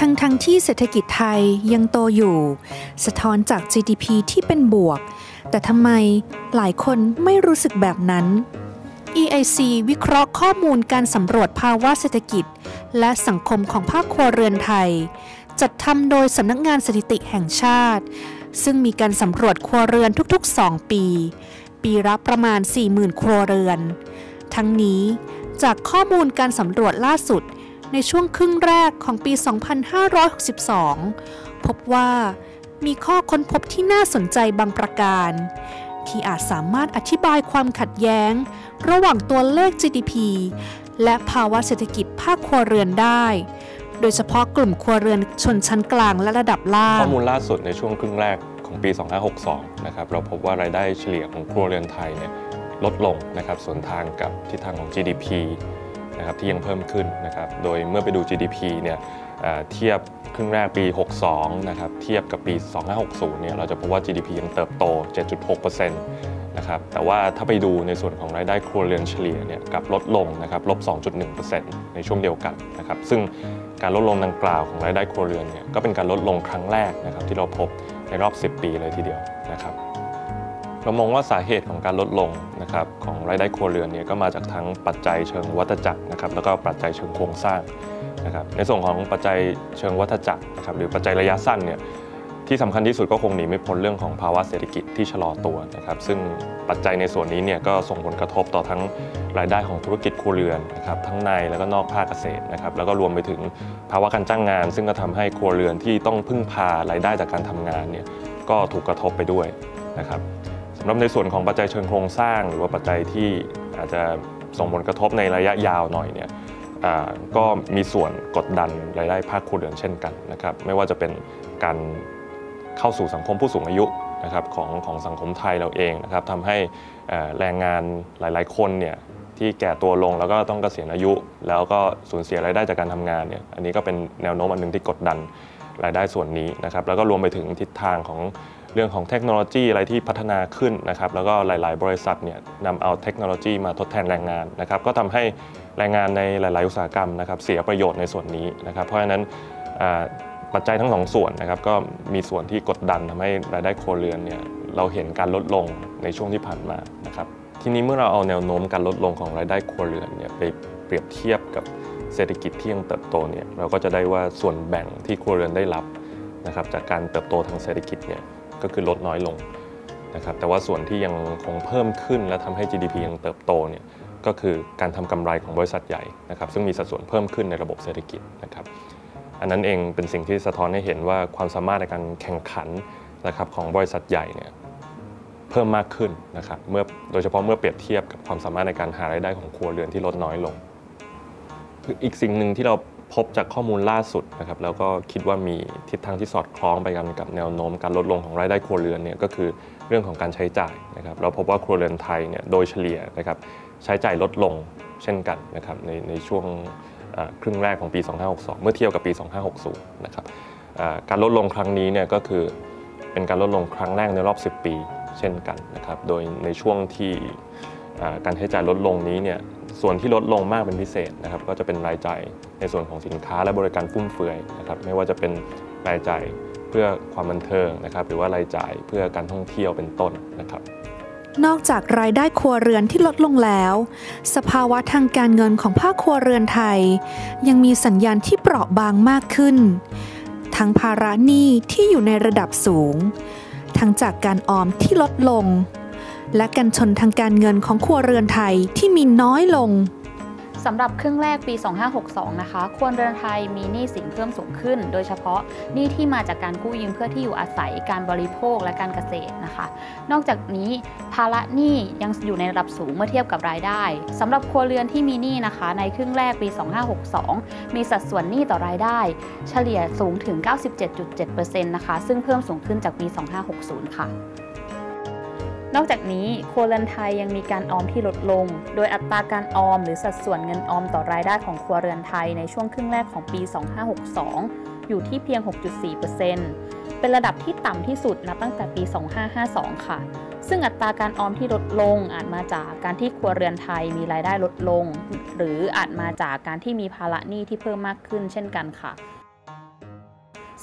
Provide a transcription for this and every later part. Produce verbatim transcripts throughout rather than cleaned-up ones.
ทั้งทั้งที่เศรษฐกิจไทยยังโตอยู่สะท้อนจาก จี ดี พี ที่เป็นบวกแต่ทำไมหลายคนไม่รู้สึกแบบนั้น อี ไอ ซี วิเคราะห์ข้อมูลการสำรวจภาวะเศรษฐกิจและสังคมของภาคครัวเรือนไทยจัดทำโดยสำนักงานสถิติแห่งชาติซึ่งมีการสำรวจครัวเรือนทุกๆสองปีปีละประมาณ สี่หมื่น ครัวเรือนทั้งนี้จากข้อมูลการสำรวจล่าสุดในช่วงครึ่งแรกของปี สองพันห้าร้อยหกสิบสอง พบว่ามีข้อค้นพบที่น่าสนใจบางประการที่อาจสามารถอธิบายความขัดแย้งระหว่างตัวเลข จี ดี พี และภาวะเศรษฐกิจภาคครัวเรือนได้โดยเฉพาะกลุ่มครัวเรือนชนชั้นกลางและระดับล่างข้อมูลล่าสุดในช่วงครึ่งแรกของปี สองพันห้าร้อยหกสิบสอง นะครับเราพบว่ารายได้เฉลี่ยของครัวเรือนไทยเนี่ยลดลงนะครับสวนทางกับทิศทางของ จี ดี พี นะครับที่ยังเพิ่มขึ้นนะครับโดยเมื่อไปดู จี ดี พี เนี่ยเทียบครึ่งแรกปี หกสิบสอง นะครับเทียบกับปี สองพันห้าร้อยหกสิบ เนี่ยเราจะพบว่า จี ดี พี ยังเติบโต เจ็ดจุดหกเปอร์เซ็นต์ นะครับแต่ว่าถ้าไปดูในส่วนของรายได้ครัวเรือนเฉลี่ยเนี่ยกลับลดลงนะครับลบ สองจุดหนึ่งเปอร์เซ็นต์ ในช่วงเดียวกันนะครับซึ่งการลดลงดังกล่าวของรายได้ครัวเรือนเนี่ยก็เป็นการลดลงครั้งแรกนะครับที่เราพบในรอบสิบปีเลยทีเดียวนะครับเรามองว่าสาเหตุของการลดลงนะครับของรายได้ครัวเรือนเนี่ยก็มาจากทั้งปัจจัยเชิงวัฏจักรนะครับแล้วก็ปัจจัยเชิงโครงสร้างนะครับในส่วนของปัจจัยเชิงวัฏจักรนะครับหรือปัจจัยระยะสั้นเนี่ยที่สำคัญที่สุดก็คงหนีไม่พ้นเรื่องของภาวะเศรษฐกิจที่ชะลอตัวนะครับซึ่งปัจจัยในส่วนนี้เนี่ยก็ส่งผลกระทบต่อทั้งรายได้ของธุรกิจครัวเรือนนะครับทั้งในแล้วก็นอกภาคเกษตรนะครับแล้วก็รวมไปถึงภาวะการจ้างงานซึ่งก็ทำให้ครัวเรือนที่ต้องพึ่งพารายได้จากการทำงานเนี่ยก็ถูกกระทบไปด้วยนะครับสำหรับในส่วนของปัจจัยเชิงโครงสร้างหรือว่าปัจจัยที่อาจจะส่งผลกระทบในระยะยาวหน่อยเนี่ยก็มีส่วนกดดันรายได้ภาคครัวเรือนเช่นกันนะครับไม่ว่าจะเป็นการเข้าสู่สังคมผู้สูงอายุนะครับของของสังคมไทยเราเองนะครับทำให้แรงงานหลายๆคนเนี่ยที่แก่ตัวลงแล้วก็ต้องเกษียณอายุแล้วก็สูญเสียรายได้จากการทำงานเนี่ยอันนี้ก็เป็นแนวโน้มอันหนึ่งที่กดดันรายได้ส่วนนี้นะครับแล้วก็รวมไปถึงทิศทางของเรื่องของเทคโนโลยีอะไรที่พัฒนาขึ้นนะครับแล้วก็หลายๆบริษัทเนี่ยนำเอาเทคโนโลยีมาทดแทนแรงงานนะครับก็ทำให้แรงงานในหลายๆอุตสาหกรรมนะครับเสียประโยชน์ในส่วนนี้นะครับเพราะฉะนั้นปัจจัยทั้งสองส่วนนะครับก็มีส่วนที่กดดันทำให้รายได้ครัวเรือนเนี่ยเราเห็นการลดลงในช่วงที่ผ่านมานะครับทีนี้เมื่อเราเอาแนวโน้มการลดลงของรายได้ครัวเรือนเนี่ยไปเปรียบเทียบกับเศรษฐกิจที่ยังเติบโตเนี่ยเราก็จะได้ว่าส่วนแบ่งที่ครัวเรือนได้รับนะครับจากการเติบโตทางเศรษฐกิจเนี่ยก็คือลดน้อยลงนะครับแต่ว่าส่วนที่ยังคงเพิ่มขึ้นและทำให้ จี ดี พี ยังเติบโตเนี่ยก็คือการทำกำไรของบริษัทใหญ่นะครับซึ่งมีสัดส่วนเพิ่มขึ้นในระบบเศรษฐกิจนะครับอันนั้นเองเป็นสิ่งที่สะท้อนให้เห็นว่าความสามารถในการแข่งขันนะครับของบริษัทใหญ่เนี่ยเพิ่มมากขึ้นนะครับเมื่อโดยเฉพาะเมื่อเปรียบเทียบกับความสามารถในการหารายได้ของครัวเรือนที่ลดน้อยลงอีกสิ่งหนึ่งที่เราพบจากข้อมูลล่าสุดนะครับแล้วก็คิดว่ามีทิศทางที่สอดคล้องไปกันกับแนวโน้มการลดลงของรายได้ครัวเรือนเนี่ยก็คือเรื่องของการใช้จ่ายนะครับเราพบว่าครัวเรือนไทยเนี่ยโดยเฉลี่ยนะครับใช้จ่ายลดลงเช่นกันนะครับในในช่วงครึ่งแรกของปี สองพันห้าร้อยหกสิบสอง เมื่อเทียบกับปี สองพันห้าร้อยหกสิบ นะครับการลดลงครั้งนี้เนี่ยก็คือเป็นการลดลงครั้งแรกในรอบสิบปีเช่นกันนะครับโดยในช่วงที่การใช้จ่ายลดลงนี้เนี่ยส่วนที่ลดลงมากเป็นพิเศษนะครับก็จะเป็นรายจ่ายในส่วนของสินค้าและบริการฟุ่มเฟือยนะครับไม่ว่าจะเป็นรายจ่ายเพื่อความบันเทิงนะครับหรือว่ารายจ่ายเพื่อการท่องเที่ยวเป็นต้นนะครับนอกจากรายได้ครัวเรือนที่ลดลงแล้วสภาวะทางการเงินของภาคครัวเรือนไทยยังมีสัญญาณที่เปราะบางมากขึ้นทั้งภาระหนี้ที่อยู่ในระดับสูงทั้งจากการออมที่ลดลงและการชนทางการเงินของครัวเรือนไทยที่มีน้อยลงสำหรับครึ่งแรกปี สองพันห้าร้อยหกสิบสอง นะคะครัวเรือนไทยมีหนี้สินเพิ่มสูงขึ้นโดยเฉพาะหนี้ที่มาจากการกู้ยืมเพื่อที่อยู่อาศัยการบริโภคและการเกษตรนะคะนอกจากนี้ภาระหนี้ยังอยู่ในระดับสูงเมื่อเทียบกับรายได้สำหรับครัวเรือนที่มีหนี้นะคะในครึ่งแรกปี สองพันห้าร้อยหกสิบสอง มีสัดส่วนหนี้ต่อรายได้เฉลี่ยสูงถึง เก้าสิบเจ็ดจุดเจ็ดเปอร์เซ็นต์ นะคะซึ่งเพิ่มสูงขึ้นจากปี สองพันห้าร้อยหกสิบ ค่ะนอกจากนี้ครัวเรือนไทยยังมีการออมที่ลดลงโดยอัตราการออมหรือสัดส่วนเงินออมต่อรายได้ของครัวเรือนไทยในช่วงครึ่งแรกของปี สองพันห้าร้อยหกสิบสอง อยู่ที่เพียง หกจุดสี่เปอร์เซ็นต์ เป็นระดับที่ต่ำที่สุดนับตั้งแต่ปี สองพันห้าร้อยห้าสิบสอง ค่ะซึ่งอัตราการออมที่ลดลงอาจมาจากการที่ครัวเรือนไทยมีรายได้ลดลงหรืออาจมาจากการที่มีภาระหนี้ที่เพิ่มมากขึ้นเช่นกันค่ะ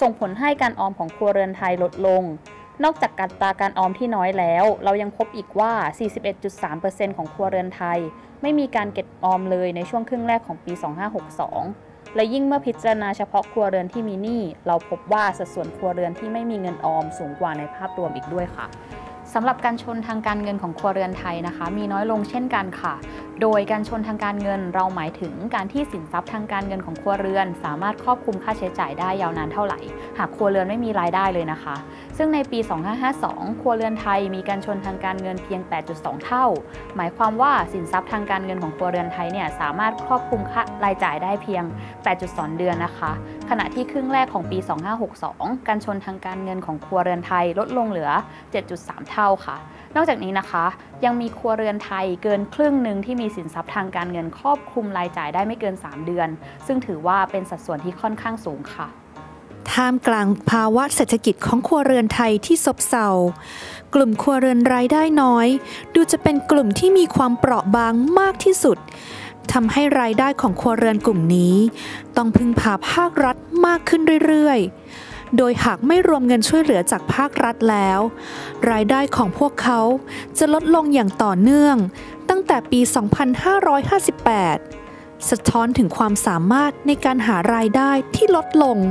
ส่งผลให้การออมของครัวเรือนไทยลดลงนอกจากอัตราการออมที่น้อยแล้วเรายังพบอีกว่า สี่สิบเอ็ดจุดสามเปอร์เซ็นต์ ของครัวเรือนไทยไม่มีการเก็บออมเลยในช่วงครึ่งแรกของปี สองพันห้าร้อยหกสิบสอง และยิ่งเมื่อพิจารณาเฉพาะครัวเรือนที่มีหนี้เราพบว่าสัดส่วนครัวเรือนที่ไม่มีเงินออมสูงกว่าในภาพรวมอีกด้วยค่ะสำหรับการชนทางการเงินของครัวเรือนไทยนะคะมีน้อยลงเช่นกันค่ะโดยการชนทางการเงินเราหมายถึงการที่สินทรัพย์ทางการเงินของครัวเรือนสามารถครอบคลุมค่าใช้จ่ายได้ยาวนานเท่าไหร่หากครัวเรือนไม่มีรายได้เลยนะคะซึ่งในปี สองพันห้าร้อยห้าสิบสอง ครัวเรือนไทยมีการชนทางการเงินเพียง แปดจุดสอง เท่าหมายความว่าสินทรัพย์ทางการเงินของครัวเรือนไทยเนี่ยสามารถครอบคลุมค่ารายจ่ายได้เพียง แปดจุดสอง เดือนนะคะขณะที่ครึ่งแรกของปี สองพันห้าร้อยหกสิบสอง การชนทางการเงินของครัวเรือนไทยลดลงเหลือ เจ็ดจุดสาม เท่าค่ะนอกจากนี้นะคะยังมีครัวเรือนไทยเกินครึ่งหนึ่งที่มีสินทรัพย์ทางการเงินครอบคลุมรายจ่ายได้ไม่เกินสามเดือนซึ่งถือว่าเป็นสัดส่วนที่ค่อนข้างสูงค่ะท่ามกลางภาวะเศรษฐกิจของครัวเรือนไทยที่ซบเซากลุ่มครัวเรือนรายได้น้อยดูจะเป็นกลุ่มที่มีความเปราะบางมากที่สุดทำให้รายได้ของครัวเรือนกลุ่มนี้ต้องพึ่งพาภาครัฐมากขึ้นเรื่อยๆโดยหากไม่รวมเงินช่วยเหลือจากภาครัฐแล้วรายได้ของพวกเขาจะลดลงอย่างต่อเนื่องตั้งแต่ปี สองพันห้าร้อยห้าสิบแปด สะท้อนถึงความสามารถในการหารายได้ที่ลดลง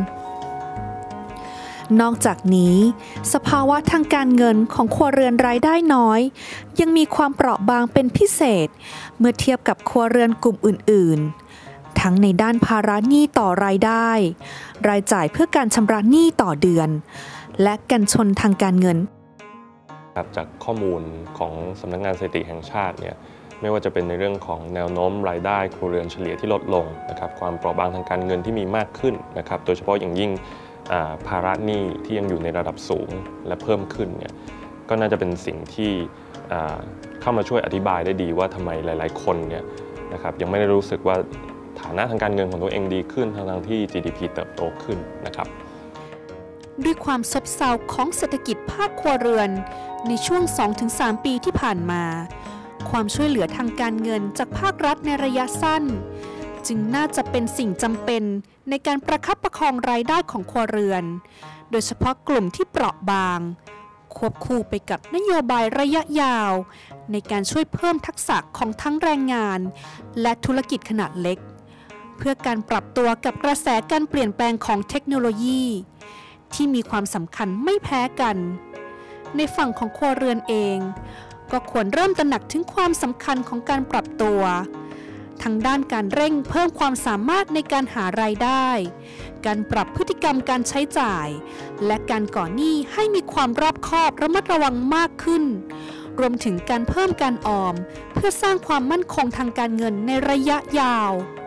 นอกจากนี้สภาวะทางการเงินของครัวเรือนรายได้น้อยยังมีความเปราะบางเป็นพิเศษเมื่อเทียบกับครัวเรือนกลุ่มอื่นๆทั้งในด้านภาระหนี้ต่อรายได้รายจ่ายเพื่อการชำระหนี้ต่อเดือนและการชนทางการเงินจากข้อมูลของสำนักงานสถิติแห่งชาติเนี่ยไม่ว่าจะเป็นในเรื่องของแนวโน้มรายได้ครัวเรือนเฉลี่ยที่ลดลงนะครับความเปราะบางทางการเงินที่มีมากขึ้นนะครับโดยเฉพาะอย่างยิ่งภาระหนี้ที่ยังอยู่ในระดับสูงและเพิ่มขึ้นเนี่ยก็น่าจะเป็นสิ่งที่เข้ามาช่วยอธิบายได้ดีว่าทำไมหลายๆคนเนี่ยนะครับยังไม่ได้รู้สึกว่าฐานะทางการเงินของตัวเองดีขึ้นทั้งๆที่ จี ดี พี เติบโตขึ้นนะครับด้วยความซบเซาของเศรษฐกิจภาคครัวเรือนในช่วง สองถึงสาม ปีที่ผ่านมาความช่วยเหลือทางการเงินจากภาครัฐในระยะสั้นจึงน่าจะเป็นสิ่งจำเป็นในการประคับประคองรายได้ของครัวเรือนโดยเฉพาะกลุ่มที่เปราะบางควบคู่ไปกับนโยบายระยะยาวในการช่วยเพิ่มทักษะของทั้งแรงงานและธุรกิจขนาดเล็กเพื่อการปรับตัวกับกระแสการเปลี่ยนแปลงของเทคโนโลยีที่มีความสำคัญไม่แพ้กันในฝั่งของครัวเรือนเองก็ควรเริ่มตระหนักถึงความสำคัญของการปรับตัวทั้งด้านการเร่งเพิ่มความสามารถในการหารายได้การปรับพฤติกรรมการใช้จ่ายและการก่อหนี้ให้มีความรอบคอบระมัดระวังมากขึ้นรวมถึงการเพิ่มการออมเพื่อสร้างความมั่นคงทางการเงินในระยะยาว